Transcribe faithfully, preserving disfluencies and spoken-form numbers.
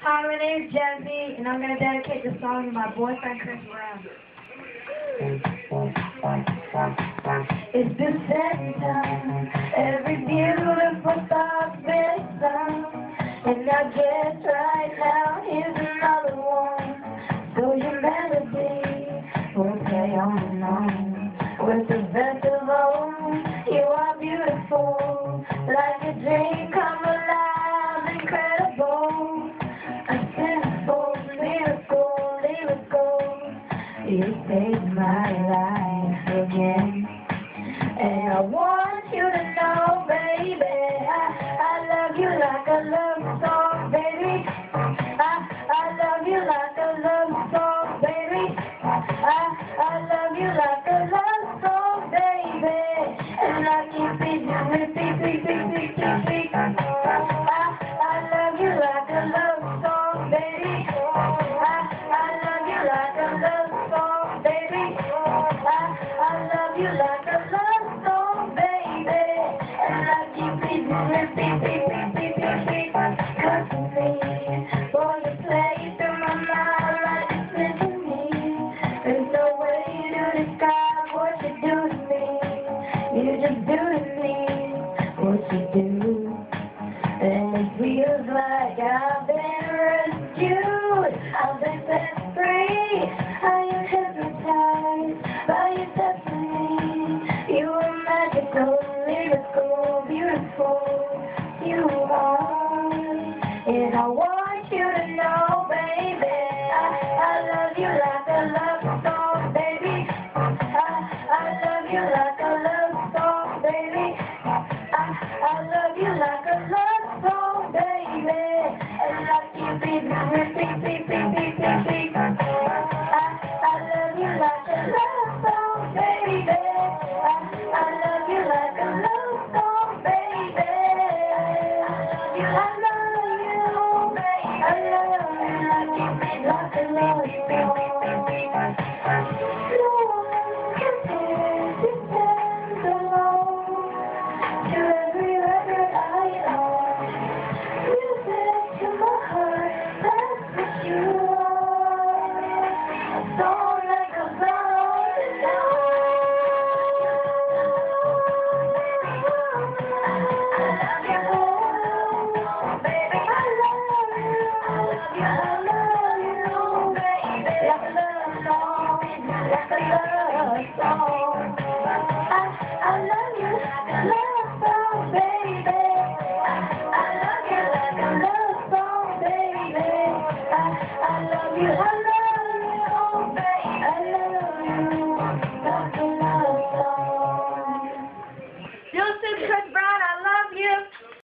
Hi, my name is Jazzy, and I'm going to dedicate this song to my boyfriend, Chris Brown. It's the second time every beautiful thought's been sung, and I guess right now here's another one. So your melody will play on and on with the best of all. You are beautiful, like a dream come alive, incredible. A simple miracle, lyrical. You saved my life again. And I want you to know, baby, I, I love you like a love song, baby. I, I love you like a love song, baby. I, I love you like a love song, baby. And I keep it, repeat, repeat, repeat, repeat. I, I love you like a love song, baby. I, I love you like a love song, baby. I, I love you like a love song, baby. And I keep it, repeat, repeat, repeat, repeat. Cause to me, boy, you play through my mind like a symphony. There's no way to describe what you do to me. You just do to me what you do. And it feels like I've been rescued. I've been set free. I am hypnotized by your destiny. You are magical, lyrical, beautiful. You are. And I want you to know, baby, I, I love you like a love song, baby. I, I love you like a love song, baby. I, I love you like a love song, baby. And I keep it repeat, repeat, repeat, repeat. I, I love you like a love song, baby. I, I love you like a love song, baby. I love you, baby. I love you like you made like a love song. No one compares to stand alone to every record I own. Music to my heart, that's what you are. A song that goes on and on. I love you, baby. I love you. I love you, baby. Like a love song, like a love song. I, I love you like a love song, baby. I, I love you like a love song, baby. I, I love you. I love